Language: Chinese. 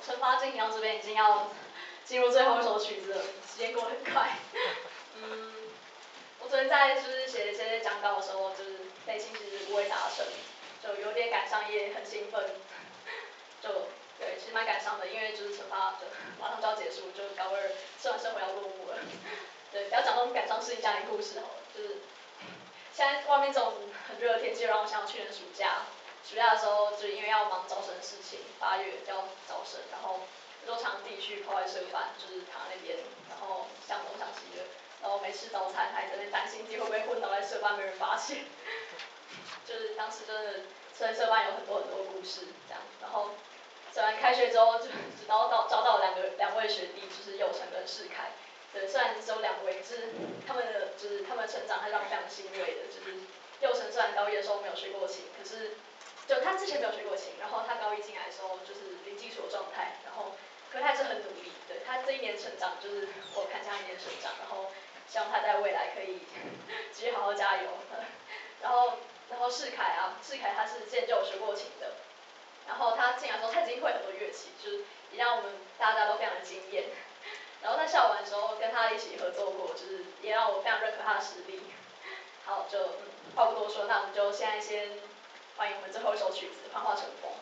惩罚进行到这边已经要进入最后一首曲子了，时间过得很快。我昨天在就是写一些讲稿的时候，就是内心其实不会达成，就有点感伤，也很兴奋，就对，其实蛮感伤的，因为就是惩罚就马上就要结束，就高二社完生活要落幕了。对，不要讲那种感伤事情，讲点故事好了，就是现在外面这种很热的天气，让我想到去年暑假。暑假的时候，就是因为要忙招生的事情，8月要招生，然后有时候常自己去跑来社办，就是躺在那边，然后想东想西的，然后没吃早餐，还在那边担心自己会不会昏倒在社办没人发现。就是当时真的，虽然社办有很多很多故事这样，然后虽然开学之后就招到两位学弟，就是佑成跟世凯。对，虽然只有2位，就是他们的成长还让我非常欣慰的，就是佑成虽然高一的时候没有学过琴，可是就他之前没有学过琴，然后他高一进来的时候就是零基础的状态，然后可他还是很努力，对他这一年成长就是我看见他一年成长，然后希望他在未来可以继续好好加油。然后世凯他是之前就有学过琴的，然后他进来的时候他已经会很多乐器，就是也让我们大家都非常的惊艳。然后在校完的时候跟他一起合作过，就是也让我非常认可他的实力。好，就话不多说，那我们就现在先欢迎我们最后一首曲子《幻化成风》。